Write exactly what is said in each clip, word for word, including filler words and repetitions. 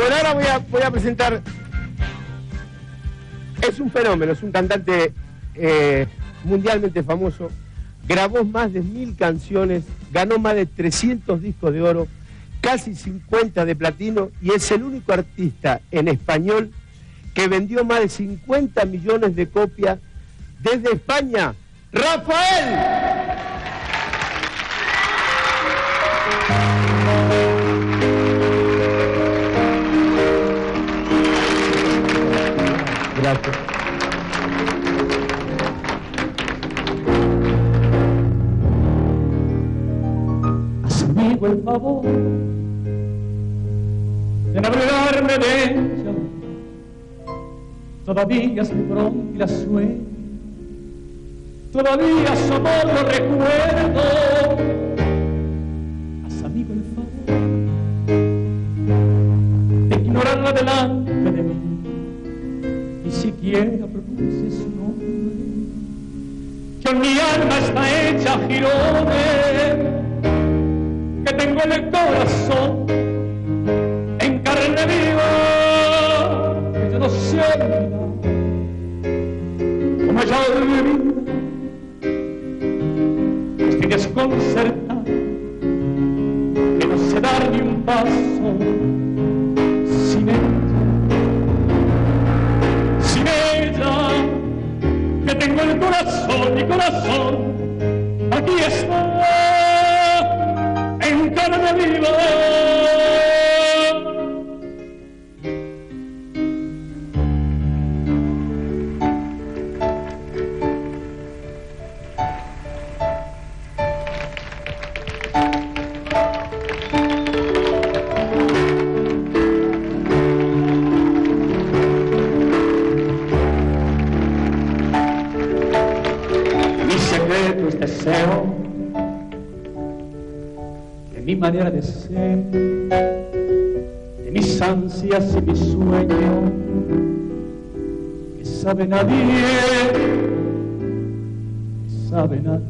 Bueno, ahora voy a, voy a presentar. Es un fenómeno, es un cantante eh, mundialmente famoso. Grabó más de mil canciones, ganó más de trescientos discos de oro, casi cincuenta de platino, y es el único artista en español que vendió más de cincuenta millones de copias desde España. ¡Rafael! Gracias. Haz amigo el favor de navegarme de ella. Todavía se pronto y la sueño, todavía su amor lo recuerdo. Haz amigo el favor de ignorarla delante de mí, ni siquiera pronuncie su nombre, que mi alma está hecha girones, que tengo en el corazón en carne viva, que yo no sé olvidar como ella olvida. Estoy desconcertado, que no sé dar ni un paso sin ella, sin ella, que tengo el corazón, mi corazón, aquí está, en carne viva. Deseo de mi manera de ser, de mis ansias y mis sueños, que sabe nadie, que sabe nadie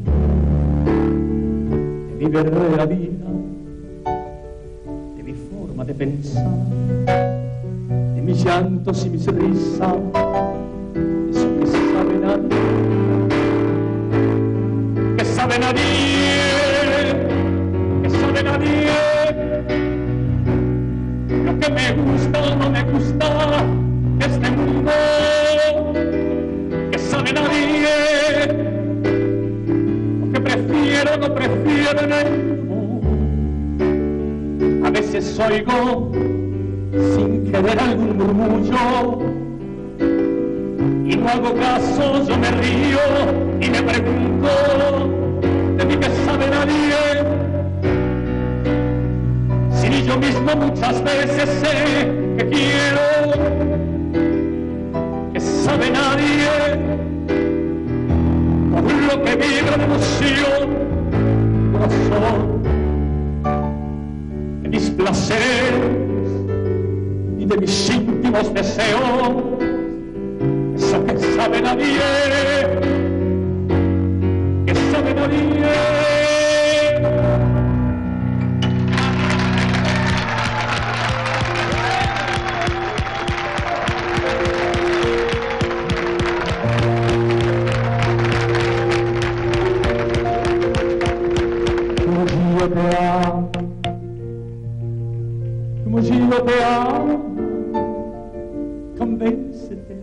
de mi verdadera vida, de mi forma de pensar, de mis llantos y mis risas, eso que sabe nadie. Sabe nadie, que sabe nadie, lo que me gusta o no me gusta de este mundo, que sabe nadie, lo que prefiero o no prefiero en el mundo. A veces oigo sin querer algún murmullo y no hago caso, yo me río y me pregunto de mí que sabe nadie, si ni yo mismo muchas veces sé que quiero, que sabe nadie, por lo que vibra de emoción, corazón, de mis placeres y de mis íntimos deseos, eso que sabe nadie, que sabe nadie. Como yo te amo, como yo te amo, convéncete,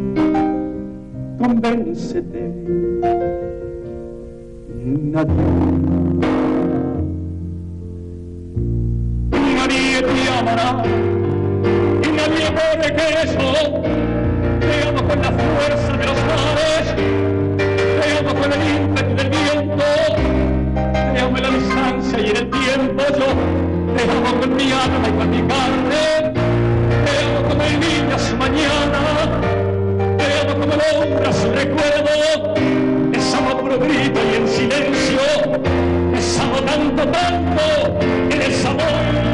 convéncete. Nadie, nadie te amará, y nadie puede que eso. Te amo con la fuerza de los mares, te amo con el ímpetu del viento, te amo en la distancia y en el tiempo. Yo te amo con mi alma y con mi carne, te amo como el niño a su mañana, te amo como el hombre a su recuerdo. Es amor puro grito y en silencio, es amo tanto, tanto, que es amor.